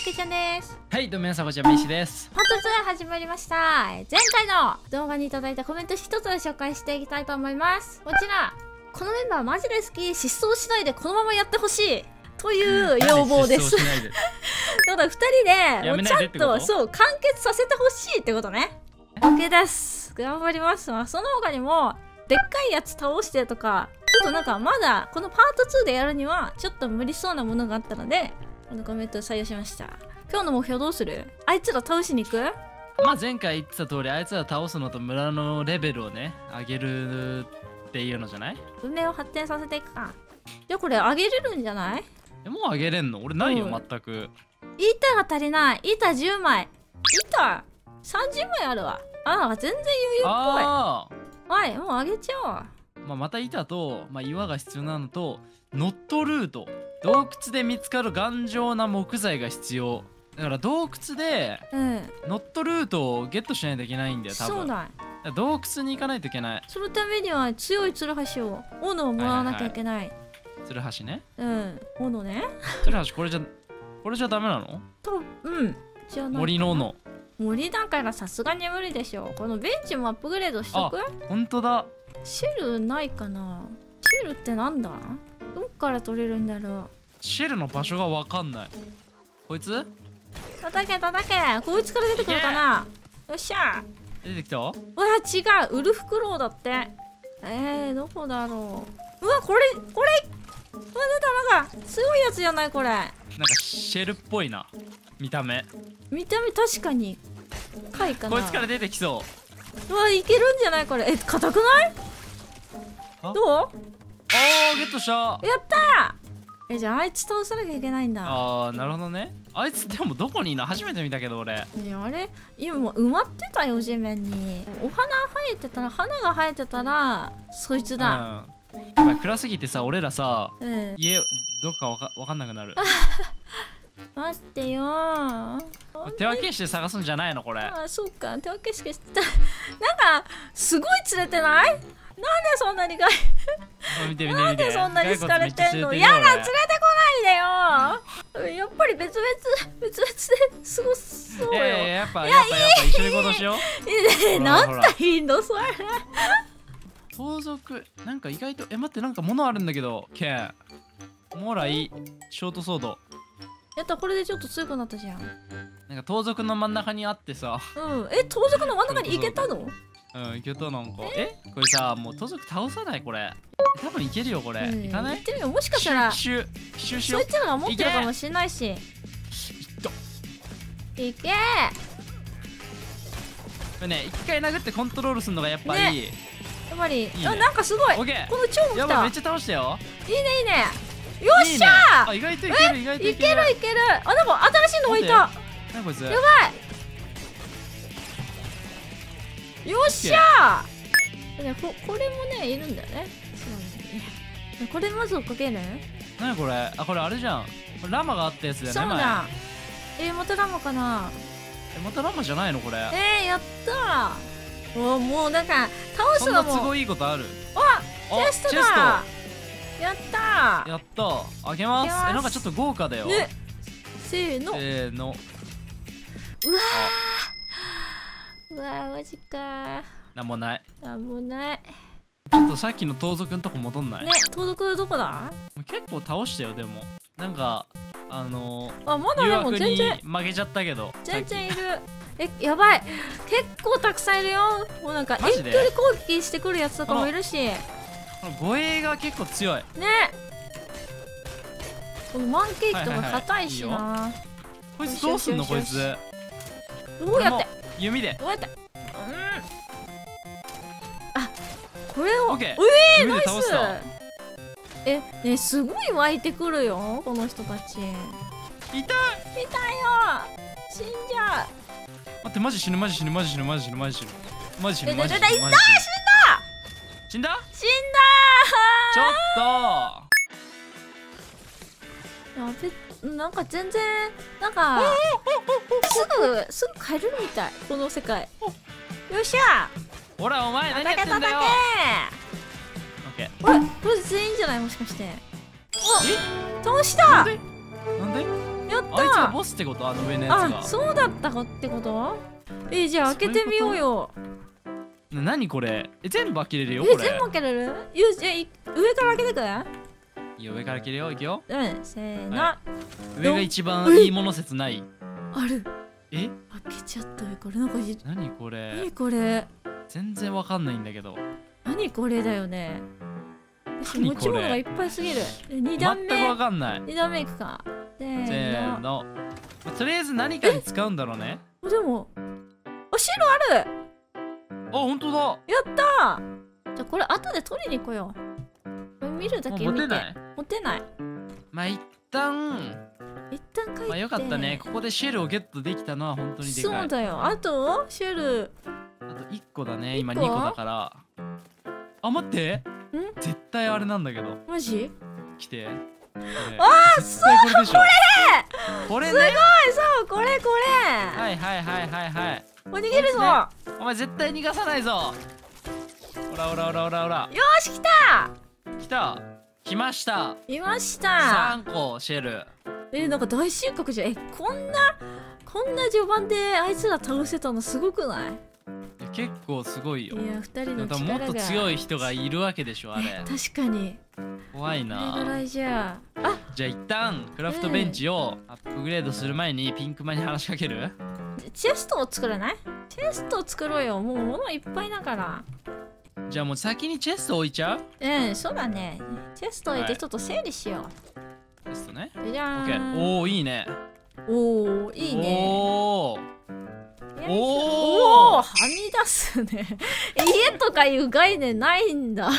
けちゃんです。 はい、どうも皆さんこんにちは、めいしです。 本日始まりました。前回の動画にいただいたコメント一つ紹介していきたいと思います。こちら、このメンバーマジで好き、失踪しないでこのままやってほしいという要望です。だから2人でもうちゃんとそう完結させてほしいってことね。OK です。頑張ります。その他にもでっかいやつ倒してとか、ちょっとなんかまだこのパート2でやるにはちょっと無理そうなものがあったので、このコメントを採用しました。今日の目標どうする？あいつら倒しに行く？ まあ前回言ってた通り、あいつら倒すのと村のレベルをね上げるっていうのじゃない？ 文明を発展させていくか。じゃあこれ上げれるんじゃない？ もう上げれんの？俺ないよ、全く。 板が足りない。板10枚。板30枚あるわ。ああ、全然余裕っぽい。はい、もう上げちゃおう。 また板と、岩が必要なのと、ノットルート。洞窟で見つかる頑丈な木材が必要。だから洞窟で、ノットルートをゲットしないといけないんだよ、多分。そうだ。洞窟に行かないといけない。 そのためには強いツルハシを、斧をもらわなきゃいけない。 ツルハシね。 斧ね。 ツルハシこれじゃダメなの？ じゃあ森の斧。 森だからさすがに無理でしょ。このベンチもアップグレードしとく？ ほんとだ。 シェルないかな？シェルってなんだ？どっから取れるんだろう。 シェルの場所がわかんない。こいつ？ 叩けこいつから出てくるかな。よっしゃ。 出てきた？うわ、 違う、ウルフクロウだって。どこだろう。うわ、これうわ、なんかすごいやつじゃない？これなんかシェルっぽいな。見た目確かに貝かな。 こいつから出てきそう。 うわ、いけるんじゃないこれ。硬くない？どう？ ゲットした。 やったー。じゃああいつ倒さなきゃいけないんだ。 なるほどね。あいつでもどこにいるの？初めて見たけど俺。 あれ今もう埋まってたよ、地面に。お花花が生えてたらそいつだ。 やばい、暗すぎてさ、俺らさ、家どっかわかんなくなる。 待ってよー。 手分けして探すんじゃないのこれ？ そうか、手分けしてなんかすごい釣れてない？なんでそんなになんでそんなに好かれてんの？やだ、連れてこないでよ。やっぱり別々で過ごそうよ。 やっぱ一緒に行動しよう。 なんだいいのそれ。 盗賊なんか意外と待って、なんか物あるんだけど。もらいショートソード。 やった、これでちょっと強くなったじゃん。 なんか盗賊の真ん中にあってさ。 盗賊の真ん中に行けたの？ いけた。なんかこれさ、もう盗賊倒さない？これ多分いけるよ。これいかない？ 行ってみよう。もしかしたら奇襲しよう。 そいつらが持ってるかもしれないし。いけー。 これね、一回殴ってコントロールするのがやっぱいい。 やっぱりなんかすごい。この蝶も来た。 やばい、めっちゃ倒したよ。 いいね。よっしゃー。 意外といける。 いける。なんか新しいのがいた。 何こいつ？ やばい。よっしゃー。これもねいるんだよね。これまず追っかける？ 何これ？これあれじゃん。これラマがあったやつだよね。 そうだ。またラマかな。 またラマじゃないのこれ？ やったー。もうなんか倒すのもそんな都合いいことある？ チェストだ。やったあげます。なんかちょっと豪華だよ。 せーの。うわー、マジか。 なんもない。 ちょっとさっきの盗賊のとこ戻んない？ 盗賊どこだ？ 結構倒したよ。でもなんかまだでも全然負けちゃったけど。 全然いる。やばい、結構たくさんいるよ。もうなんか遠距離攻撃してくるやつとかもいるし、 護衛が結構強いね。このマンケーキとか硬いしな。 こいつどうすんの？こいつどうやって？ 弓で。 これを。ナイス。すごい湧いてくるよ、この人たち。痛いよ。死んじゃう。 待って、マジ死ぬ。 死んだ。 ちょっとなんか全然なんかすぐ帰れるみたい、この世界。よっしゃ。 ほら、お前何やってんだよ。 これ全員じゃない？もしかして。倒した。 なんで？ やったあいつがボスってこと？あの上のやつが。 あ、そうだったってこと？じゃあ開けてみようよ。 何これ？全部開けれるよこれ。 全部開けれる？よし、上から開けてくれ。 いいよ、上から開けるよ。いくよ。 うん、せーの。 上が一番いいもの説ない？ ある。 開けちゃったよ。これなんか何これ？ 何これ？ 全然わかんないんだけど。 何これだよね。 持ち物がいっぱいすぎる。2段目。 全くわかんない。 2段目いくか。せーの。 とりあえず何かに使うんだろうね。 でも、シールある。 あ、本当だ。 やったー。じゃあこれ後で取りに来よう。これ見るだけ見て。 持てない？ 持てない。 まあ一旦帰って。 まあよかったね。ここでシェルをゲットできたのは本当にでかい。 そうだよ。あとシェル。 あと1個だね。今2個だから。あ、待って。絶対あれなんだけど。 マジ？ 来て。 ああ、そうこれね。 これね。 すごい、そう、これ。 はい。 逃げるぞ。 お前絶対逃がさないぞ。ほら。 よし、 来ました。3個シェル。 なんか大収穫じゃん。こんな序盤であいつら倒せたのすごくない？ 結構すごいよ。 いや、2人の力が。 もっと強い人がいるわけでしょ、あれ。 確かに。 怖いな。 これぐらいじゃあ。 じゃあ一旦クラフトベンチをアップグレードする前にピンクマンに話しかける？ チェストを作らない？チェストを作ろうよ。もう物いっぱいだから。 じゃあもう先にチェスト置いちゃう？ そうだね。チェスト置いてちょっと整理しよう。チェストね。 じゃーん。 オッケー。おお、いいね。 いいね。 おお、はみ出すね。家とかいう概念ないんだ。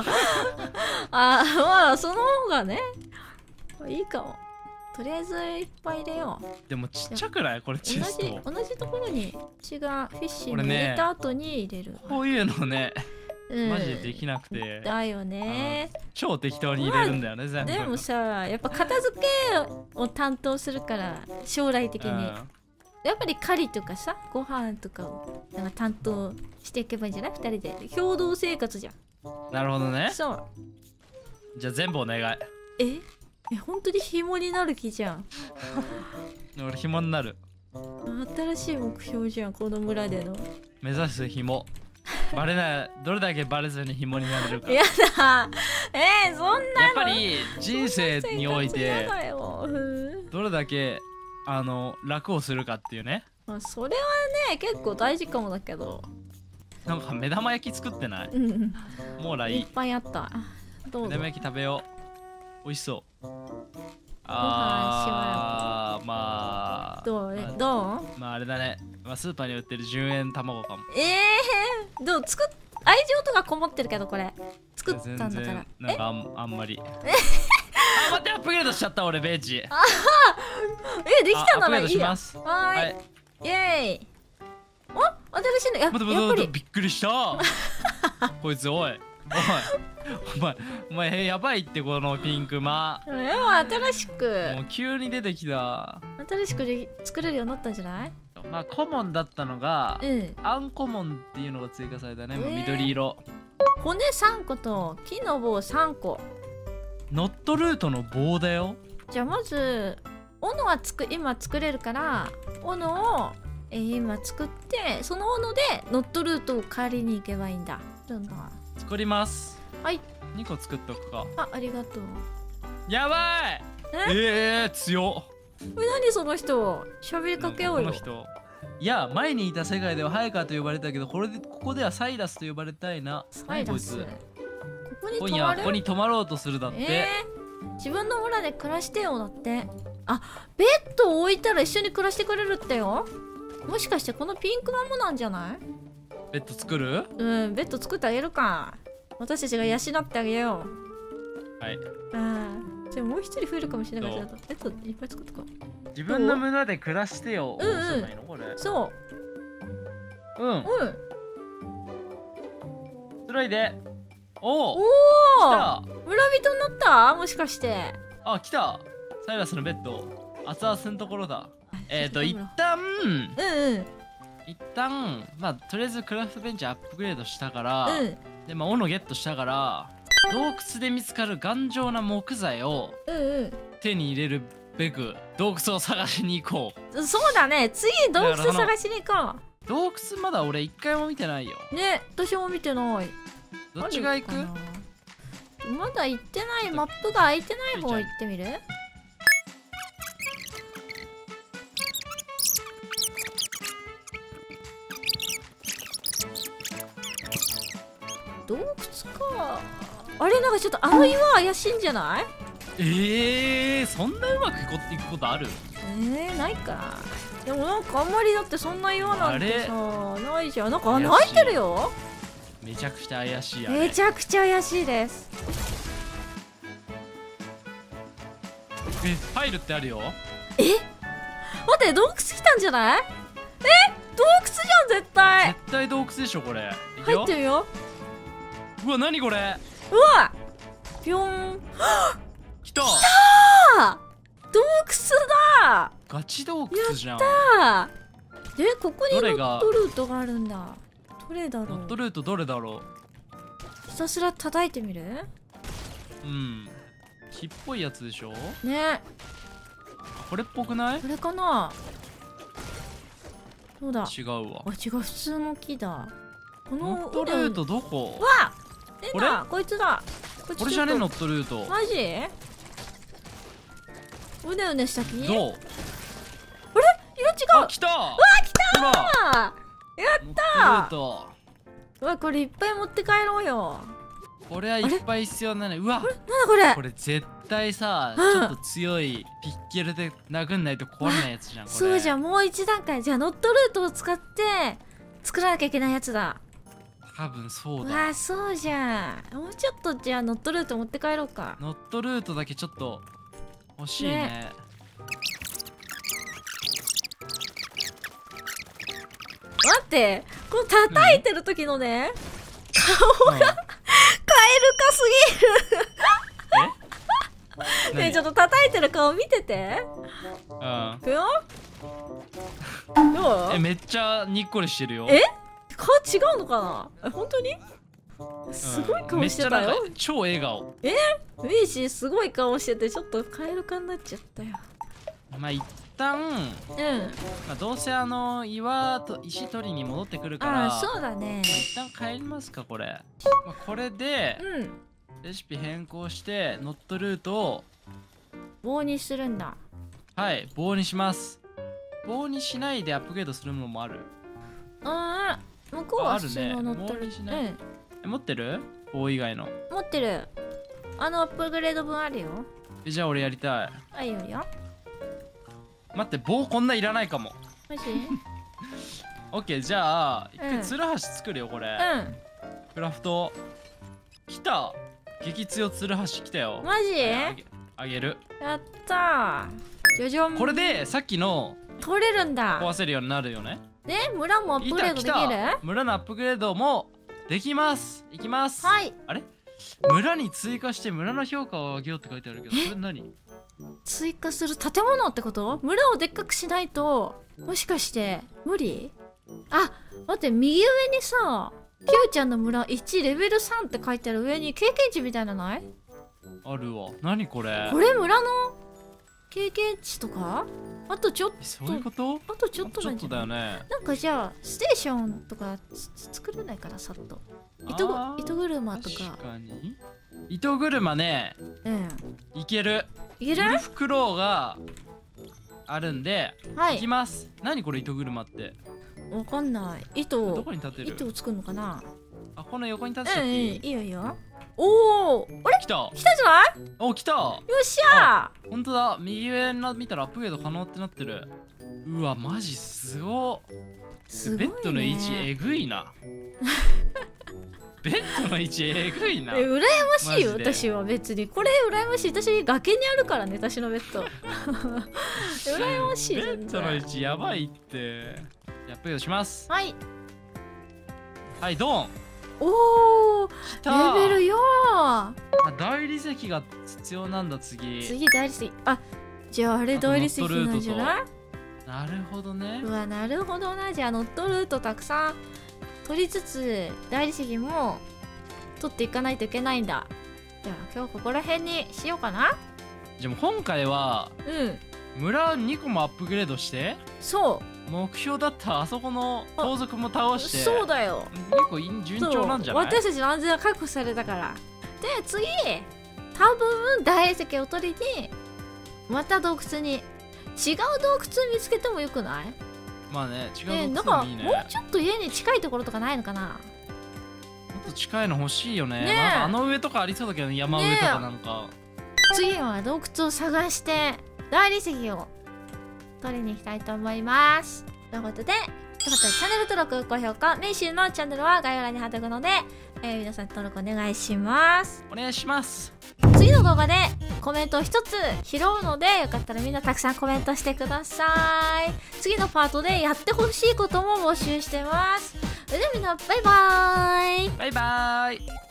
まあその方がね、いいかも。とりあえずいっぱい入れよう。 でもちっちゃくないこれ？チェスト同じところに血がフィッシング入れた後に入れる。 こういうのね、マジでできなくて。 だよね。 超適当に入れるんだよね、全部。 でもさ、やっぱ片付けを担当するから将来的に。やっぱり狩りとかさ、ご飯とかをなんか担当していけばいいんじゃない？2人で共同生活じゃん。 なるほどね。 そう。 じゃあ全部お願い。 本当に紐になる気じゃん。 俺紐になる。 新しい目標じゃん、この村での。 目指す紐。バレない、どれだけバレずに紐になれるか。 やだ。そんなの。 やっぱり人生においてどれだけ楽をするかっていうね。 それはね結構大事かもだけど。 なんか目玉焼き作ってない？もうらいい。 いっぱいあった。 目玉焼き食べよう。美味しそう。まあどう？ まああれだね。まあスーパーに売ってる10円卵かも。 どう愛情とかこもってるけどこれ作ったんだから。 なんかあんまり。待って、アップグレードしちゃった俺ベンチ。 できたならいいや。 はい。 イエーイ。新しいの。やっぱりびっくりした。こいつお前やばいってこのピンクマ。 新しく。 もう急に出てきた。 新しく作れるようになったんじゃない？ まあコモンだったのが、アンコモンっていうのが追加されたね。緑色。 骨3個と木の棒3個。 ノットルートの棒だよ。 じゃあまず斧は今作れるから斧を今作って、その斧でノットルートを借りに行けばいいんだ。 作ります。 はい。 2個作っとくか。 ありがとう。 やばい。強っ。 何その人、喋りかけようよ。 この人。いや、前にいた世界ではハイカーと呼ばれたけど、ここではサイラスと呼ばれたいな。 サイラス。ここに泊まろうとするだって。 自分の村で暮らしてよだって。ベッドを置いたら一緒に暮らしてくれるってよ。もしかしてこのピンクマンもなんじゃない？ ベッド作る？ ベッド作ってあげるか。私たちが養ってあげよう。はい。 じゃあもう一人増えるかもしれないけど、ベッドいっぱい作っとこう。 自分の村で暮らしてよ。 そう。 つらいで。おお。 村人になった？もしかして。 来た。サイラスのベッド。熱々のところだ。一旦まあとりあえずクラフトベンチアップグレードしたから、でまあ斧ゲットしたから、洞窟で見つかる頑丈な木材を手に入れるべく洞窟を探しに行こう。 そうだね、次洞窟探しに行こ洞窟まだ俺一回も見てないよ。 ね。私も見てない。 どっちが行く？ まだ行ってない。マップが開いてない方行ってみる？洞窟か。あれ、なんかちょっとあの岩怪しいんじゃない？ そんなうまくいくことある？ ないか。でもなんかあんまりだってそんな岩なんてさないじゃん。なんか泣いてるよ。 めちゃくちゃ怪しい。 めちゃくちゃ怪しいです。 入るってあるよ。 待って、洞窟来たんじゃない？洞窟じゃん絶対。 絶対洞窟でしょこれ。 入ってるよ。 うわ、何これ。 うわ、ぴょん。 来た。 洞窟だ。 ガチ洞窟じゃん。 で、ここにノットルートがあるんだ。どれだろう。 ノットルートどれだろう。ひたすら叩いてみる？ うん。木っぽいやつでしょ。 ね。 これっぽくない？ これかな。どうだ。 違うわ。 あ、違う、普通の木だ。このノットルートどこ？ わ、これだ。こいつだ。 これじゃね、ノットルート。 マジ？うねうねした木？ どう？ あれ、色違う。 来た。 うわ、来た。やった。うわ、これいっぱい持って帰ろうよ。 これはいっぱい必要なの。うわ、 なんだこれ。 これ絶対さ、ちょっと強いピッケルで殴んないと壊れないやつじゃん。これそうじゃん、もう一段階。じゃあノットルートを使って作らなきゃいけないやつだ。 多分そうだ。 わあ、そうじゃん。もうちょっとじゃあノットルート持って帰ろうか。 ノットルートだけちょっと欲しいね。 待って、この叩いてる時のね、顔が、カエル化すぎる。ねえ、ちょっと叩いてる顔見てて。いくよ。どう？ めっちゃにっこりしてるよ。 顔違うのかな？本当に？すごい顔してたよ。 超笑顔。 ミーシーすごい顔してて、ちょっとカエル化になっちゃったよ。 まあ一旦、まあどうせ岩と石取りに戻ってくるから。 あ、そうだね。 一旦帰りますかこれ。まあこれでレシピ変更してノットルートを棒にするんだ。 はい、棒にします。棒にしないでアップグレードするのもある。 向こうは普通のノットルート。 持ってる？棒以外の。 持ってる。アップグレード分あるよ。 じゃあ俺やりたい。 あ、いいよ。 待って、棒こんないらないかも。 マジ？ オッケー、じゃあ一回ツルハシ作るよこれ。クラフト。来た。激強ツルハシ来たよ。 マジ？ あげる。 やったー。じゃじゃん。 これでさっきの取れるんだ。 壊せるようになるよね。 で、村もアップグレードできる？ 村のアップグレードもできます。いきます。 はい。 あれ？村に追加して村の評価を上げようって書いてあるけど、それ何？ 追加する建物ってこと？村をでっかくしないと、もしかして無理？あ、待って、右上にさ、キューちゃんの村1レベル3って書いてある上に経験値みたいなのない？ あるわ。何これ？ これ村の経験値とか？あとちょっと。 そういうこと？ あとちょっとなんじゃない？ ちょっとだよね。 なんかじゃあステーションとか作れないかな、さっと。糸車とか。 確かに。糸車ね。いける。 いける？ ウルフクロウがあるんで、 はい。 行きます。何これ糸車って？ わかんない。糸を。 どこに立てる？ 糸を作るのかな？ あ、この横に立てていい？ いいよいいよ。おお、あれ？ 来たじゃない？ お、来た。 よっしゃー。本当だ。右上見たらアップグレード可能ってなってる。うわ、マジすご。ベッドの位置えぐいな。ベッドの位置えぐいな。 羨ましいよ。私は別にこれ羨ましい。私崖にあるからね、私のベッド。羨ましい。 ベッドの位置やばいって。アップグレードします。 はいはい、ドン。 おお、レベル4。 大理石が必要なんだ。次大理石。あ、じゃああれ大理石なんじゃない？ なるほどね。 うわ、なるほどな。じゃあノットルートたくさん取りつつ大理石も取っていかないといけないんだ。じゃあ今日ここら辺にしようかな。 じゃあもう今回は村2個もアップグレードして、 そう目標だったらあそこの盗賊も倒して、 そうだよ、 結構順調なんじゃない？ 私たちの安全は確保されたから。で次多分大理石を取りにまた洞窟に、違う洞窟見つけてもよくない？ まあね、違うだから洞窟もいいね。 もうちょっと家に近いところとかないのかな？ もっと近いの欲しいよね。 ねえ、 なんかあの上とかありそうだけどね、山上とかなんか。 次は洞窟を探して大理石を取りに行きたいと思います。ということで、チャンネル登録、高評価、メイシュのチャンネルは概要欄に貼っておくので、皆さん登録お願いします。 お願いします。 次の動画でコメントを一つ拾うので、よかったらみんなたくさんコメントしてください。次のパートでやってほしいことも募集してます。それではみんなバイバーイ。 バイバーイ。